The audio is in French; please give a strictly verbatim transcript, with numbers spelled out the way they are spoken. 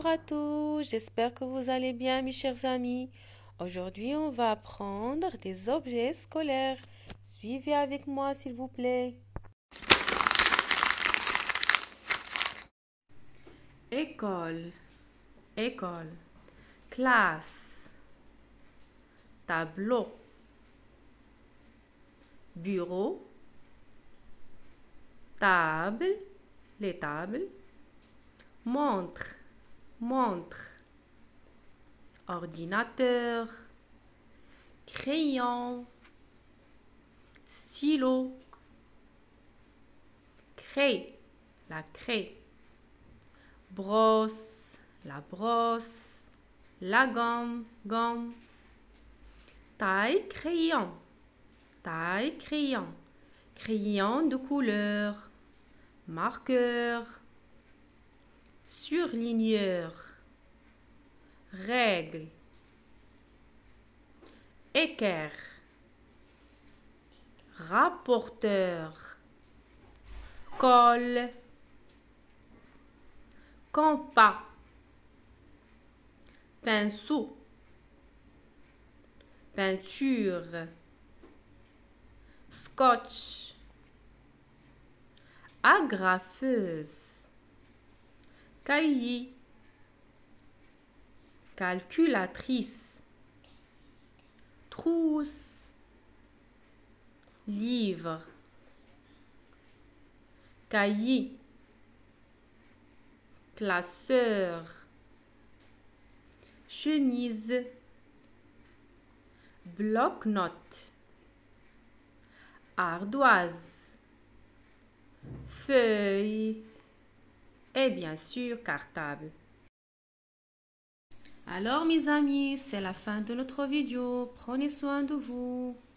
à tous, j'espère que vous allez bien mes chers amis. Aujourd'hui, on va apprendre des objets scolaires. Suivez avec moi s'il vous plaît. École, école, classe, tableau, bureau, table, les tables, montre, montre, ordinateur, crayon, stylo, craie, la craie, brosse, la brosse, la gomme, gomme, taille, crayon, taille, crayon, crayon de couleur, marqueur, surligneur, règle, équerre, rapporteur, colle, compas, pinceau, peinture, scotch, agrafeuse, cahier, calculatrice, trousse, livre, cahier, classeur, chemise, bloc-notes, ardoise, feuille et bien sûr cartable. Alors mes amis, c'est la fin de notre vidéo. Prenez soin de vous.